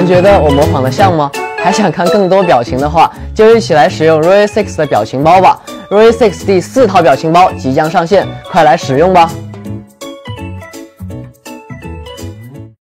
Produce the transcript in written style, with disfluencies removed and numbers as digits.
觉得我模仿的像吗？还想看更多表情的话，就一起来使用 Royal6的表情包吧。Royal6第4套表情包即将上线，快来使用吧！